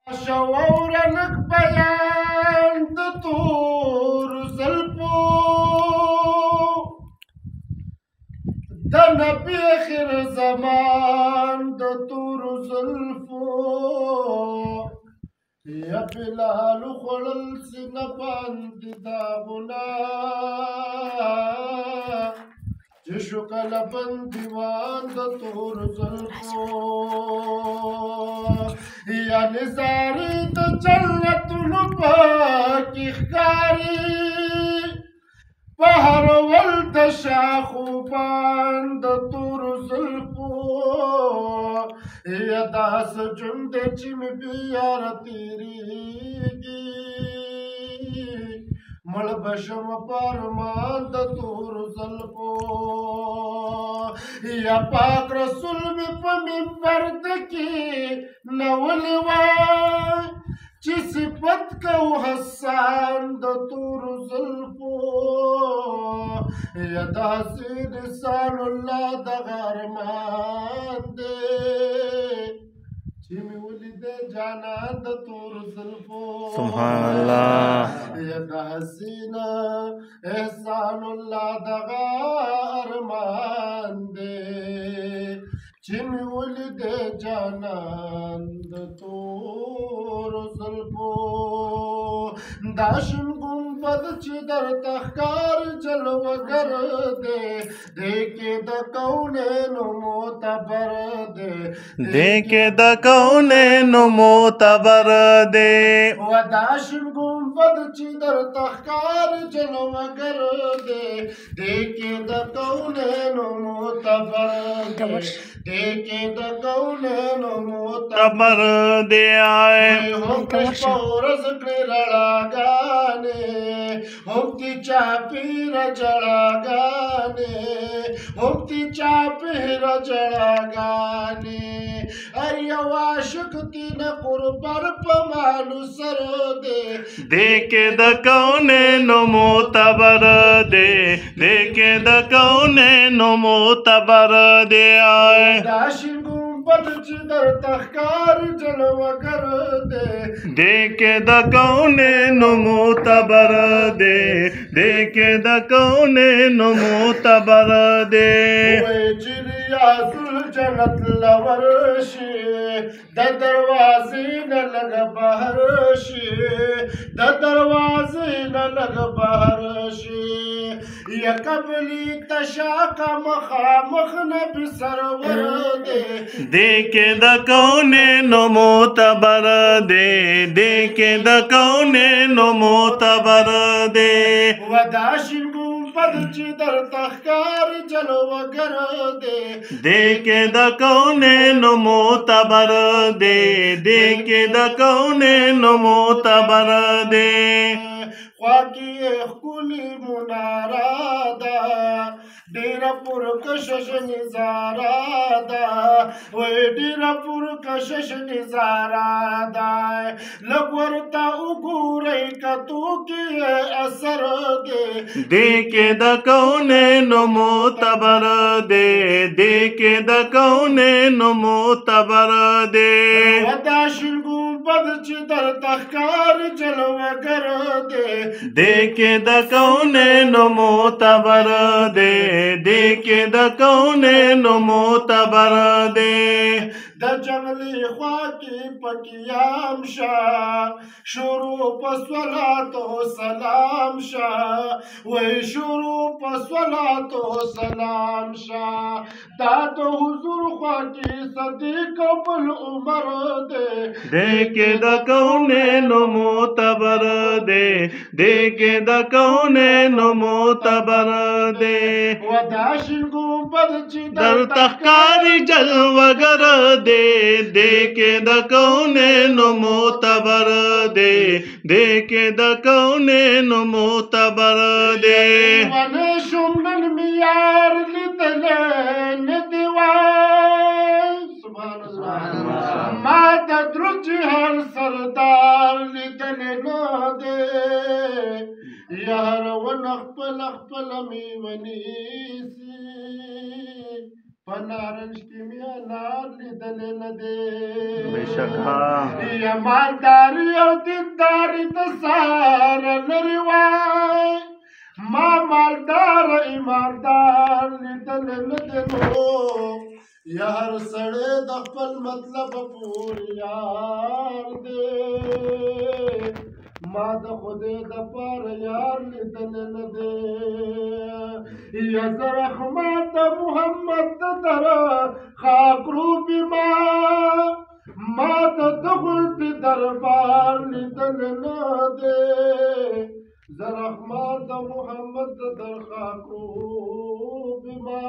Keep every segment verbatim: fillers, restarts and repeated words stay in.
شوورنک بیان د تور زلفو د نبی خیر زمان د تور زلفو یا بلال خوړل سینه باندې داغونه چې شو کله بندیوان د تور زلفو یا نثاري د جنتونو پکې ښکاري په هر ول د شاخوبان د تور زلفو یا داسې ژوند دی چې مې بیاره تېرېږي مړ به شم په ارمان د تور زلفو یا پاک رسول مې په منبر کې نولې وای چې صفت کو حسان د تور زلفو یا داسې رسال الله دغه ارمان دی چې مې ولیدې جانان د تور زلفو سبحان الله یا د حسینه احسان الله دغه ارمان دی چې مې ولیدې جانان د تور زلفو دا شین ګنبد چې درته ښکار جلوهګر دی دی کې د کونینو معتبر دی دی کې د کونینو معتبر دی و دا شین ګنبد چې درته ښکار جلوهګر دی دی کې د کونینو معتبر دی دی کې د کونینو معتبر دی آئے هم په ورځ کړې رڼاګانې هم دې چاپېره ژړاګانې هم دې چاپېره ژړاګانې هر یو عاشق تینه قربان په مالو سر دی دی کې د کونینو معتبر دی دی کې د کونینو معتبر دی آئے دا شین ګنبد چې درته ښکار جلوهګر دی دی کې د کونینو معتبر دی دی کې د کونینو معتبر دی وای چې ریاض الجنت لور شي د دروازې نه لږ بهر شي د دروازې نه لږ بهر شي یا قبلي تشاقه مخامخ نبي سرور دی دی کې د کونینو معتبر دی دی کې د کونینو معتبر دی و دا شین ګنبد چې درته ښکار جلوهګر دی دی کې د کونینو معتبر دی دی کې د کونینو معتبر دی خوا کې یې ښکلې مناره ده ډېره پرکشش نظاره ده وای ډېره پرکشش نظاره ده لږ ورته وګورئ کتو کې اثر دی دی کې د کونینو معتبر دی دی کې د کونینو معتبر دی و دا شین ګنبد چې درته ښکار جلوهګر دی دی کې د کونینو معتبر دی دی کې د کونینو معتبر دی د جنګلي خوا کې پکیام شه شروع په صلات و سلام شه وای شروع په صلات و سلام شه دا د حضور خوا کې صدیق بل عمر دی دی کې د کونینو معتبر دی دی کې د کونینو معتبر دی و دا شین ګنبد چې درته ښکاري جلوهګر دی دی کې د کونینو معتبر دی دی کې د کونینو معتبر دی ونه شوم نن مې یار لیدلی نه دی وای سبحان الله ما د درود جهان سردار لیدلی نه دی یار ونه خپله خپله مې ونیسي پنارنج کې مې انار لیدلې نه دی بېشک ها یا مالداري او دینداري د ساره لرې وای ما مالدار ایماندار لیدلې نه دی نو یا هر سړی د خپل مطلب پورې یار دی ما د خدای د پاره یار لیدلې نه دی یا زه رحمت د محمد د دره خاک روپي ما ما د دغلتې دربار لیدلې نه دی زه رحمت د محمد د در خاک روپي ما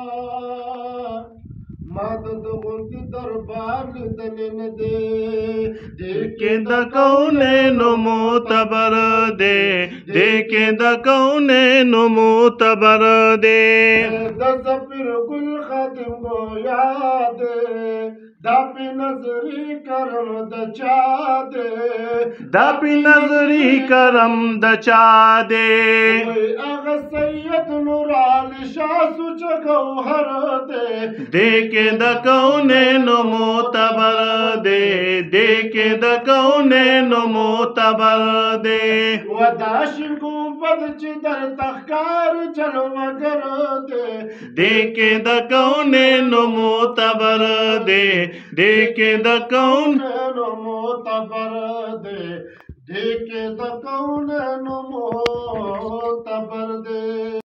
ما د دغلتې دربار لیدلې نه دی دې کې د کونینو معتبر دی دې کې د کونینو معتبر دی د زفیر ګل خاتم گویا دی دا پی نظری کرم د چا دی دا پی نظری کرم د چا دی وی اغا سید نورانی شاہ سوچ گوہر دی دې کې د کونینو معتبر دی دې کې د کونینو معتبر دی و داشن گنبد چی در تخکار جلوگر دی دې کې د کونینو معتبر دی دې کې د کونینو معتبر دی دې کې د کونینو معتبر دی